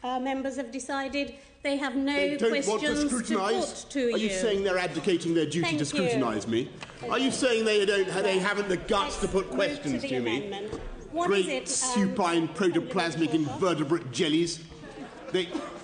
Our members have decided they have no they don't questions want to scrutinise? to put to you. Are you saying they're abdicating their duty to scrutinise me? Are you saying they haven't the guts to put questions to me? What Great is it, supine protoplasmic invertebrate jellies.